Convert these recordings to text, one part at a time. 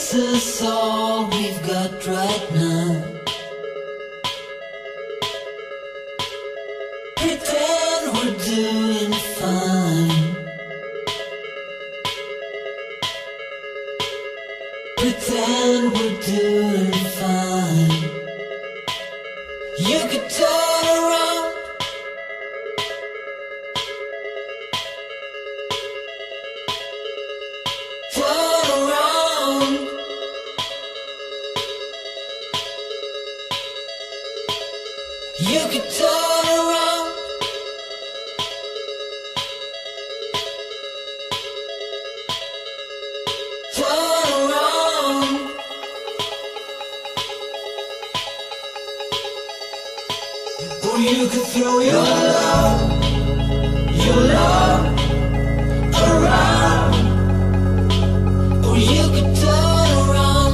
This is all we've got right now. Pretend we're doing fine. Pretend we're doing fine. You could turn around. Turn around. You could turn around. Turn around. Or you could throw your love around. Or you could turn around.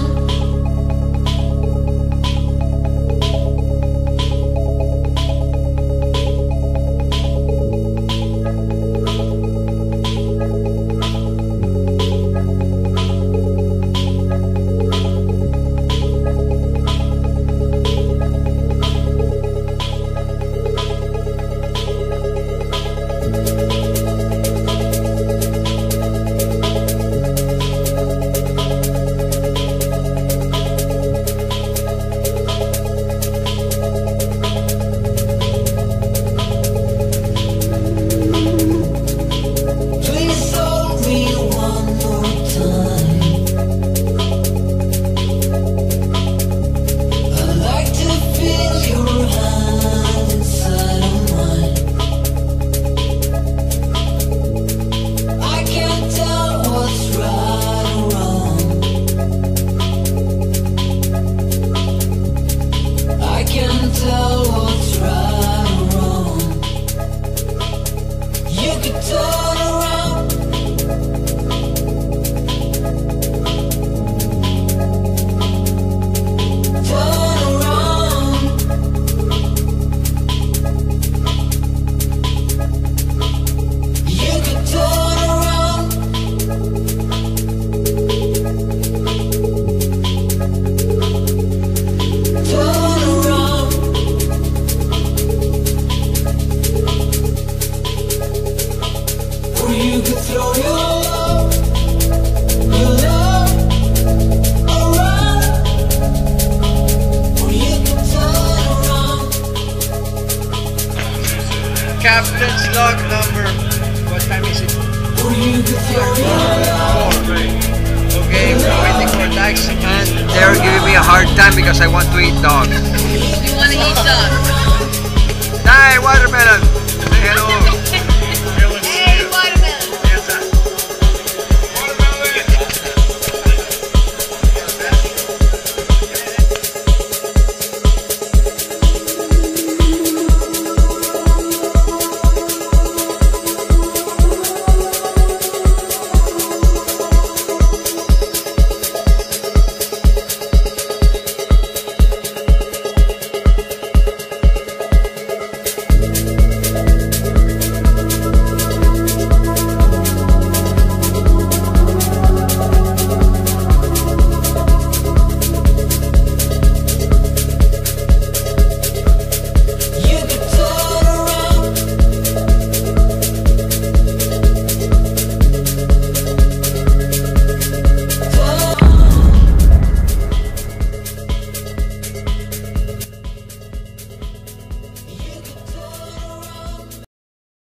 Captain's log number. What time is it? 4. Okay, we're waiting for taxi and they're giving me a hard time because I want to eat dogs. You want to eat dogs? Hi, watermelon! Say hello!